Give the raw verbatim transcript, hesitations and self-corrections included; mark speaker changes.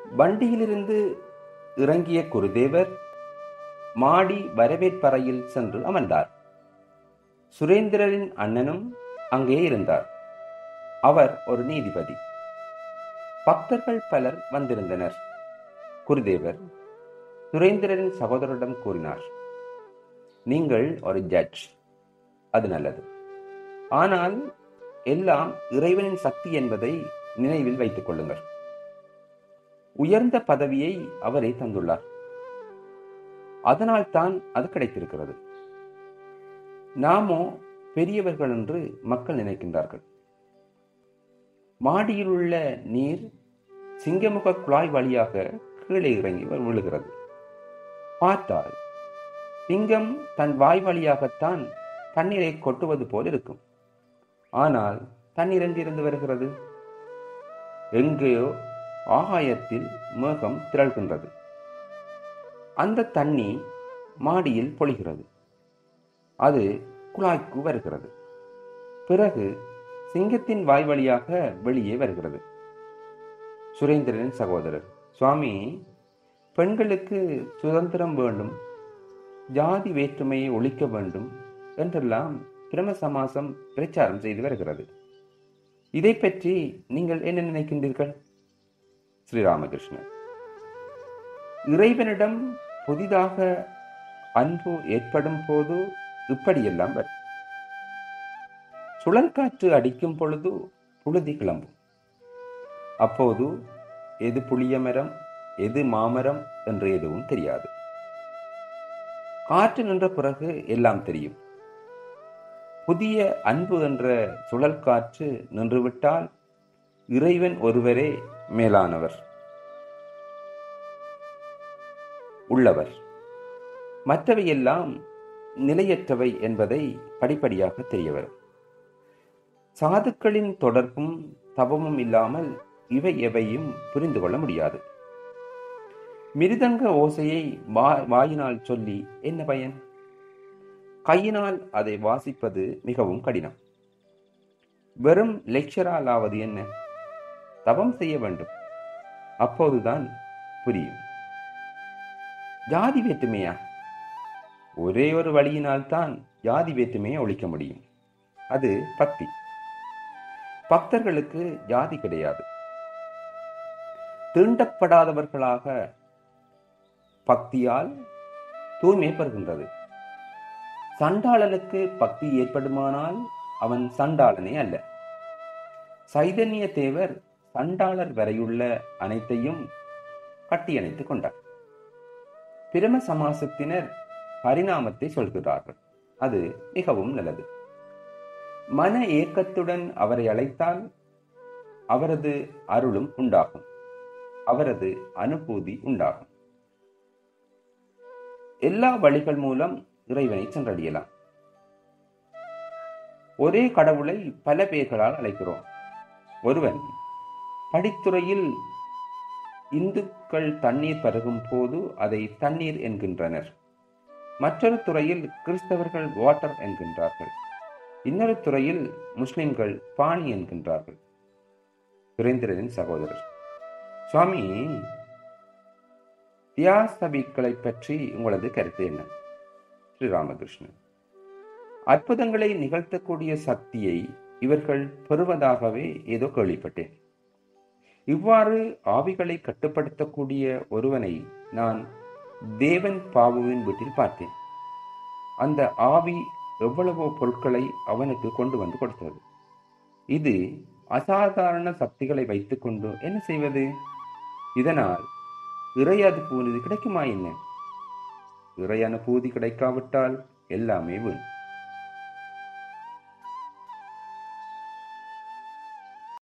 Speaker 1: வண்டியிலிருந்து இறங்கிய குருதேவர் மாடி வரவேற்பறையில் சென்று அமர்ந்தார். சுரேந்திரரின் அண்ணனும் அங்கே இருந்தார். அவர் ஒரு நீதிபதி. பக்தர்கள் பலர் வந்திருந்தனர். குருதேவர் சுரேந்திரரின் சகோதரரிடம் கூறினார், நீங்கள் ஒரு ஜட்ஜ், அது நல்லது. ஆனால் எல்லாம் இறைவனின் சக்தி என்பதை நினைவில் வைத்துக் கொள்ளுங்கள். உயர்ந்த பதவியை அவரே தந்துள்ளார். அதனால் தான் அது கிடைத்திருக்கிறது. நாமோ பெரியவர்கள் என்று மக்கள் நினைக்கின்றார்கள். மாடியில் உள்ள நீர் சிங்கமுக குழாய் வழியாக கீழே இறங்கி விழுகிறது. பார்த்தால் சிங்கம் தன் வாய் வழியாகத்தான் தண்ணீரை கொட்டுவது போல் இருக்கும். ஆனால் தண்ணீர் எங்கிருந்து வருகிறது? எங்கேயோ ஆகாயத்தில் மேகம் திரள்கின்றது. அந்த தண்ணி மாடியில் பொழிகிறது. அது குழாய்க்கு வருகிறது. பிறகு சிங்கத்தின் வாய் வழியாக வெளியே வருகிறது. சுரேந்திரனின் சகோதரர், சுவாமி, பெண்களுக்கு சுதந்திரம் வேண்டும், ஜாதி வேற்றுமையை ஒழிக்க வேண்டும் என்றெல்லாம் பிரம சமாசம் பிரச்சாரம் செய்து வருகிறது. இதை பற்றி நீங்கள் என்ன நினைக்கின்றீர்கள்? ஸ்ரீராமகிருஷ்ணன், இறைவனிடம் புதிதாக அன்பு ஏற்படும் போது இப்படியெல்லாம் வரும். சுழற்காற்று அடிக்கும் பொழுது புழுதி கிளம்பும். அப்போது எது புளிய மரம், எது மாமரம் என்று எதுவும் தெரியாது. காற்று நின்ற பிறகு எல்லாம் தெரியும். புதிய அன்பு என்ற சுழல் காற்று நின்றுவிட்டால் இறைவன் ஒருவரே மேலானவர், உள்ளவர். மற்றவையெல்லாம் நிலையற்றவை என்பதை படிப்படியாக தெரிய வரும். சாதுக்களின் தொடர்பும் தவமும் இல்லாமல் இவை எவையும் புரிந்து கொள்ள முடியாது. மிருதங்க ஓசையை வாயினால் சொல்லி என்ன பயன்? கையினால் அதை வாசிப்பது மிகவும் கடினம். வெறும் லெக்சராலாவது என்ன? தவம் செய்ய வேண்டும், அப்போதுதான் புரியும். ஜாதி வேற்றுமையா? ஒரே ஒரு வழியினால் தான் ஜாதி வேற்றுமையை ஒழிக்க முடியும். அது பக்தி. பக்தர்களுக்கு ஜாதி கிடையாது. தீண்டப்படாதவர்களாக பக்தியால் தூய்மை பெறுகின்றது. சண்டாளனுக்கு பக்தி ஏற்படுமானால் அவன் சண்டாளனே அல்ல. சைதன்ய தேவர் சண்டாளர் வரையுள்ள அனைத்தையும் கட்டியணைத்துக் கொண்டார். பிரம சமாசத்தினர் பரிணாமத்தை சொல்கிறார்கள். அது மிகவும் நல்லது. மன ஏக்கத்துடன் அவரை அழைத்தால் அவரது அருளும் உண்டாகும், அவரது அனுபூதி உண்டாகும். எல்லா வழிகள் மூலம் இறைவனை சென்றடையலாம். ஒரே கடவுளை பல பெயர்களால் அழைக்கிறோம். ஒருவன் படித்துறையில் இந்துக்கள் தண்ணீர் பருகும் போது அதை தண்ணீர் என்கின்றனர். மற்றொரு துறையில் கிறிஸ்தவர்கள் வாட்டர் என்கின்றார்கள். இன்னொரு துறையில் முஸ்லிம்கள் பாணி என்கின்றார்கள். சுரேந்திரனின் சகோதரர், சுவாமி, தியாசபிக்களை பற்றி உங்களது கருத்து என்ன? ஸ்ரீராமகிருஷ்ணன், அற்புதங்களை நிகழ்த்தக்கூடிய சக்தியை இவர்கள் பெறுவதாகவே ஏதோ கேள்விப்பட்டேன். இவ்வாறு ஆவிகளை கட்டுப்படுத்தக்கூடிய ஒருவனை நான் தேவன் பாபுவின் வீட்டில் பார்த்தேன். அந்த ஆவி எவ்வளவோ பொருட்களை அவனுக்கு கொண்டு வந்து கொடுத்தது. இது அசாதாரண சக்திகளை வைத்துக் கொண்டு என்ன செய்வது? இதனால் இறை அனுபூதி கிடைக்குமா என்ன? இறை அனுபூதி கிடைக்காவிட்டால் எல்லாமே வீண்.